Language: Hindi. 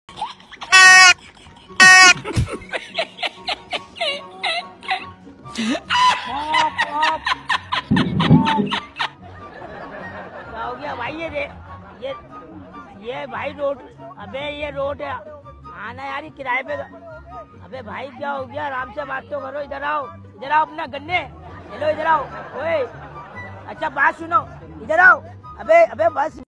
क्या हो गया भाई? ये भाई रोड, अबे ये रोड है आना यार, किराए पे। अबे भाई क्या हो गया? आराम से बात तो करो। इधर आओ अपना गन्ने। हेलो इधर आओ। ओए अच्छा बात सुनो, इधर आओ। अबे बस